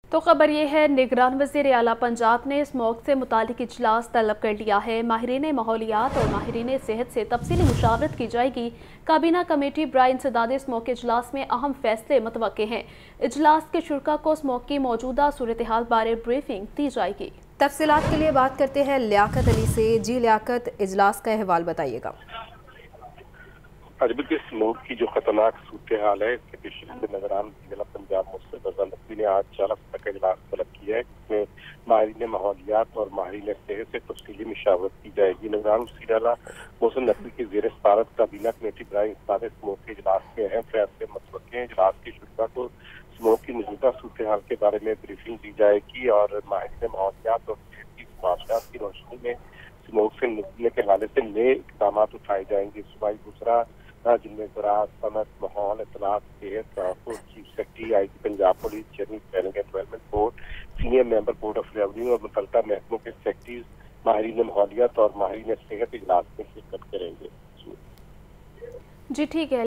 تو خبر یہ ہے، نگران وزیر اعلیٰ پنجاب نے اسموگ سے متعلق اجلاس طلب کر لیا ہے۔ ماہرین ماحولیات اور ماہرین صحت سے تفصیلی مشاورت کی جائے گی۔ کابینہ کمیٹی برائے انسداد اسموگ کے اجلاس میں اہم فیصلے متوقع ہیں۔ اجلاس کے شرکاء کو اسموگ کی موجودہ صورتحال بارے بریفنگ دی جائے گی۔ تفصیلات کے لیے بات کرتے ہیں لیاقت علی سے۔ جی لیاقت، اجلاس کا احوال بتائیے گا۔ عجب اسموگ کی جو خطرناک صورتحال ہے، اس کے پیش نظر نگران ضلع پنجاب محسن رضا نقوی نے آج 40 کا اجلاس طلب کیا ہے، جس میں ماہرین ماحولیات اور ماہرین صحت سے تفصیلی مشاورت کی جائے گی۔ نگران وزیر اعلیٰ محسن نقوی کی زیر صدارت کابینہ کمیٹی برائے انسداد اسموگ کے اجلاس کے اہم فیصلے متوقع ہیں۔ اجلاس کے شرکاء کو اسموگ کی موجودہ صورتحال کے بارے میں بریفنگ دی جائے گی اور ماہرین ماحولیات اور صحت کی خواہشات کی روشنی میں اسموگ سے نکلنے کے حوالے سے نئے اقدامات اٹھائے جائیں گے۔ صوبائی وزراء جن میں زراعت، صنعت، ماحول، اطلاعات، صحت، transport, chief secretary, I G Punjab police, chairman planning and development board, senior member board of revenue اور متعلقہ محکموں کے سیکرٹریز، ماہرین ماحولیات اور ماہرین صحت اجلاس میں شرکت کریں گے۔ جی ٹھیک ہے۔